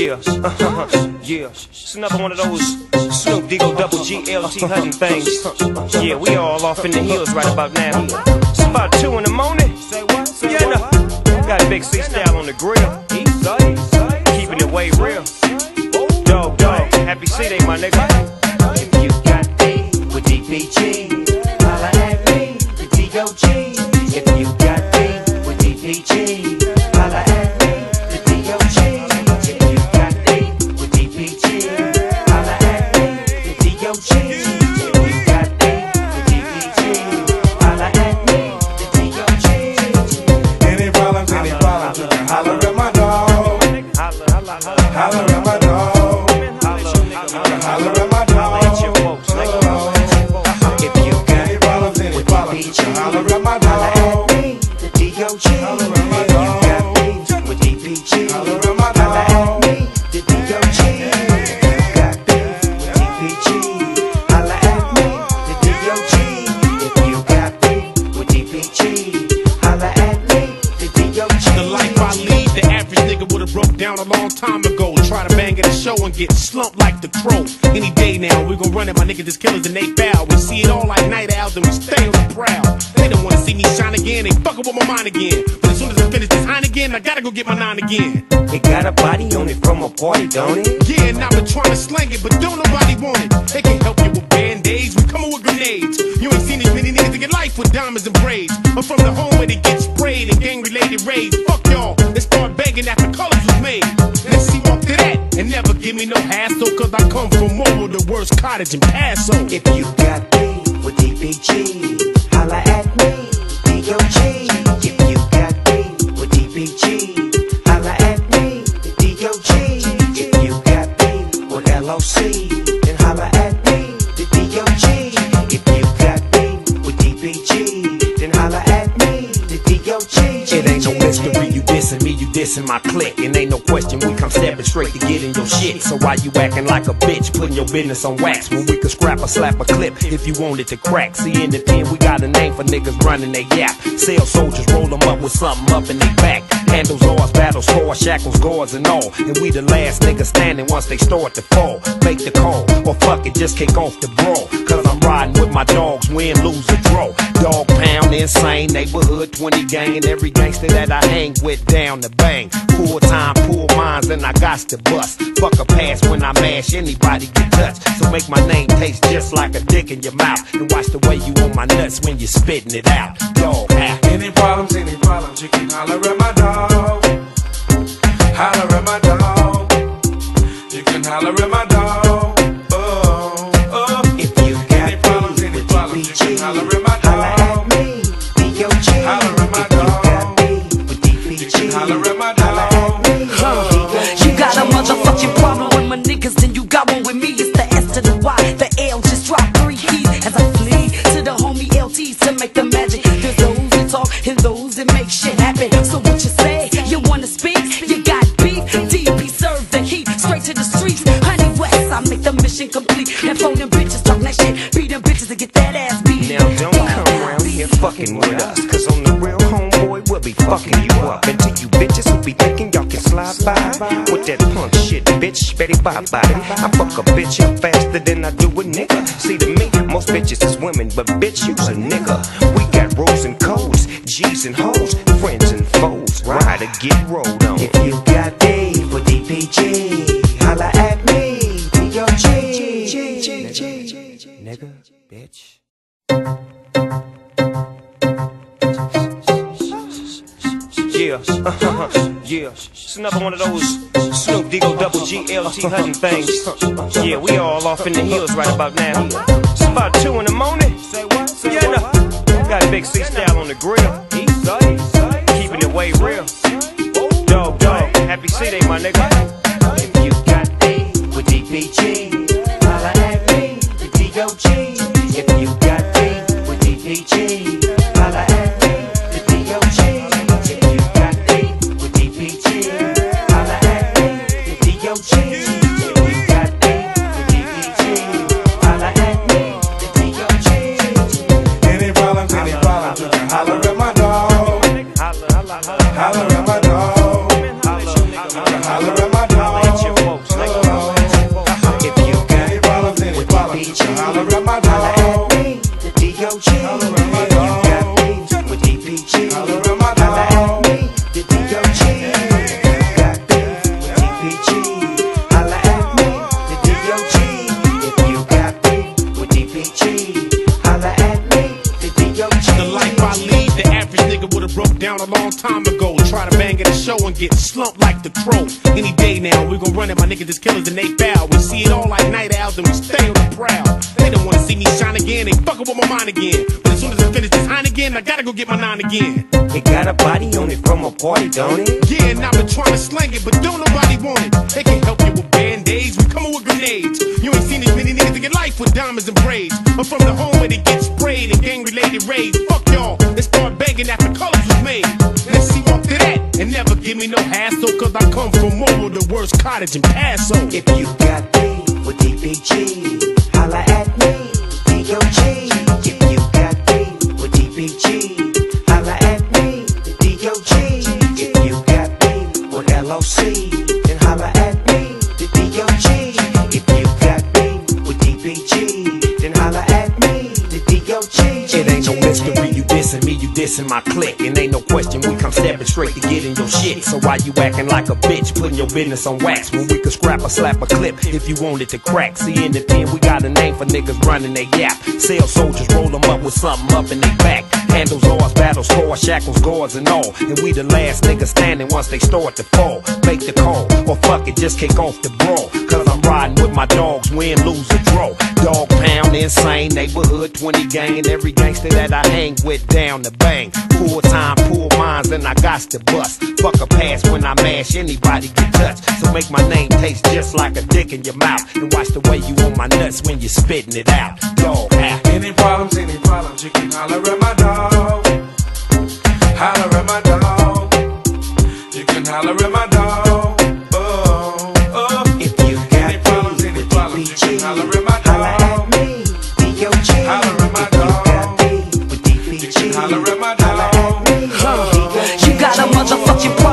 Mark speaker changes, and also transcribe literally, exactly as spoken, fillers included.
Speaker 1: Yeah, yeah, it's another one of those Snoop Diggo Double G L T hunting things. Yeah, we all off in the hills right about now. It's about two in the morning. Yeah, no, got Big C Style on the grill, keeping it way real. Dog, dog, happy C-Day, my nigga.
Speaker 2: If you got beef with D P G, holla at me, the D O G. If you got beef with D P G, holla at me, the D O G. If you got beef with D P G, holla at me, the D O G. If you got beef with D P G, holla at me, the D O G.
Speaker 3: Any problems, any problems, you can holler at my dog. Holler at my dog. Holler at my dog.
Speaker 2: If you got
Speaker 3: Any problems, any problems, you can holler at my dog.
Speaker 2: the D O G.
Speaker 3: Holler at my dog.
Speaker 2: You got beef with D P G.
Speaker 3: Holler at my
Speaker 2: Holla at
Speaker 3: dog.
Speaker 2: me, the D O G. If you got beef with D P G, holla at me, the D O G. If you got beef with D P G, holla at me, the D O G.
Speaker 4: The life I lead, the average nigga would've broke down a long time ago. Try to bang at a show and get slumped like the crow. Any day now, we gon' run it, my niggas is killers and they foul. We see it all like night owls and we stay on the prowl. They don't wanna see me shine again, they fuckin' with my mind again. But as soon as I finish this Heineken, I gotta go get my nine again.
Speaker 1: It got a body on it from a party, don't it?
Speaker 4: Yeah, and I've been trying to slang it, but don't nobody want it. They can help you with band-aids, we coming with grenades. You ain't seen as many niggas that get life with diamonds and braids. I'm from the home where they get sprayed and gang-related raids. Fuck y'all, they start begging after colors was made. Let's see walk to that, and never give me no hassle, cause I come from Mobile, the worst cottage in Paso.
Speaker 2: If you got beef with D P G, holla at me, the D O G. If you got beef with D P G, holla at me, the D O G. If you got beef with L O C, then holla at me, the D O G. If you got beef with D P G, then holla at me, the D O G.
Speaker 1: It ain't no mystery, you dissing me, you dissing my clique. And ain't no question, we come stepping straight to get in your shit. So why you acting like a bitch, putting your business on wax, when we could scrap or slap a clip if you wanted to crack? See, in the pen, we got a name for niggas running they yap. Sell soldiers, roll them up with something up in they back. Handles, ours, battle scores, shackles, guards, and all. And we the last niggas standing once they start to fall. Make the call, or fuck it, just kick off the brawl. Cause I'm riding with my dogs, win, lose, or draw. Dog pound, insane, neighborhood, twenty gang, and every gangster that I hang with down the bang. Full time, pull mines, and I got to bust. Fuck a pass when I mash, anybody get touched. So make my name taste just like a dick in your mouth. And watch the way you on my nuts when you're spitting it out. Dog out.
Speaker 3: Any problems, any problems, you can holler at my dog. Holler at my dog. You can holler at my dog. Oh, oh.
Speaker 2: If you got
Speaker 3: Any problems,
Speaker 2: beef
Speaker 3: any
Speaker 2: with
Speaker 3: problems,
Speaker 2: D
Speaker 3: you
Speaker 2: P
Speaker 3: can
Speaker 2: G,
Speaker 3: holler at my
Speaker 2: holla at
Speaker 3: dog.
Speaker 2: me, D O G.
Speaker 3: Holler at my
Speaker 2: If you
Speaker 3: dog.
Speaker 2: got beef with D P G,
Speaker 3: You can holler at my
Speaker 2: holla
Speaker 3: dog.
Speaker 2: at me,
Speaker 5: You got a motherfucking problem with my niggas, then you got one with me. It's the S to the Y, the L just dropped three keys as I flee to the homie L Ts to make the magic. There's those who talk and those that make shit happen. So what you say? You wanna speak? You got beef? D P serve the heat straight to the streets. Honey West, I make the mission complete. And phone them bitches talk that shit, beat them bitches to get that ass beat.
Speaker 1: Now don't come around here fucking with us, cause on the real homeboy we'll be fucking you up. And to you bitches who be thinking y'all can slide by with that punk shit, bitch, Betty bye bye. I fuck a bitch up faster than I do a nigga. See, to me, most bitches is women, but bitch, you's a nigga. We got rules and codes, G's and hoes, friends and foes, ride or get rolled on.
Speaker 2: If you got beef with D P G, holla at me, D O G.
Speaker 1: Nigga, bitch. Yeah, yeah, it's another one of those Snoop Diggo Double G L T hunting things. Yeah, we all off in the hills right about now. It's about two in the morning. Yeah, no, got Big C Style on the grill, keeping it way real. Dog, dog, happy C-Day, my nigga.
Speaker 2: If you got beef with D P G, holla at me, the D O G. If you got beef with D P G, holla at me, the D O G. If you got beef with D P G, holla at me, the D O G. If you got beef with D P G, holla at me, the D O G.
Speaker 3: Any problems, any problems, you can holler at my dog. Holler at my dog. You can holler at my dog.
Speaker 4: broke down a long time ago. Try to bang at a show and get slumped like the crow. Any day now, we gon' run it, my niggas is killers and they foul. We see it all like night owls and we stay on the prowl. They don't wanna see me shine again, they fuckin' with my mind again. But as soon as I finish this Heineken, I gotta go get my nine again.
Speaker 1: It got a body on it from a party, don't it?
Speaker 4: Yeah, and I've been trying to slang it, but don't nobody want it. They can help you with band-aids, we coming with grenades. You ain't seen as many niggas in your life with diamonds and braids. I'm from the home where they get sprayed and gang-related raids. Fuck y'all, let's start begging after colors was made. Let's see off to that, and never give me no hassle, cause I come from Mobile, the worst cottage in Paso.
Speaker 2: If you got beef with D P G, holla at me, D O G. If you got beef with D P G, holla at me, D O G. If you got beef with L O C, then holla at me, the D O G. If you got beef with D P G, then holla at me, the D O G.
Speaker 1: It ain't no mystery, you dissing me, you dissing my clique. And ain't no question, we come stepping straight to get in your shit. So why you acting like a bitch, putting your business on wax, when we could scrap or slap a clip if you wanted to crack? See, in the pen, we got a name for niggas running they yap. Sell soldiers, roll them up with something up in their back. Handles, ours, battle scores, shackles, guards, and all. And we the last niggas standing once they start to fall. Make the call, or fuck it, just kick off the brawl. Cause I'm riding with my dogs, win, lose, or draw. Dog pound, insane, neighborhood twenty gang. And every gangster that I hang with down the bang. Full time, pool minds, and I got to bust. Fuck a pass when I mash, anybody get touched. So make my name taste just like a dick in your mouth. And watch the way you on my nuts when you're spitting it out. Dog out.
Speaker 3: Any problems, any problems, you can holler at my dog. Holler at my dog. You can holler at my dog. Oh, oh.
Speaker 2: If you got
Speaker 3: Any problems,
Speaker 2: beef
Speaker 3: any
Speaker 2: with
Speaker 3: problems, you
Speaker 2: D P G,
Speaker 3: can holler at my
Speaker 2: holla at
Speaker 3: dog.
Speaker 2: me, D O G.
Speaker 3: Holler at my
Speaker 2: If you got
Speaker 3: dog.
Speaker 2: beef with D P G,
Speaker 3: You can holler at my
Speaker 2: holla
Speaker 3: dog.
Speaker 2: at me, D O G.
Speaker 5: You got a motherfucking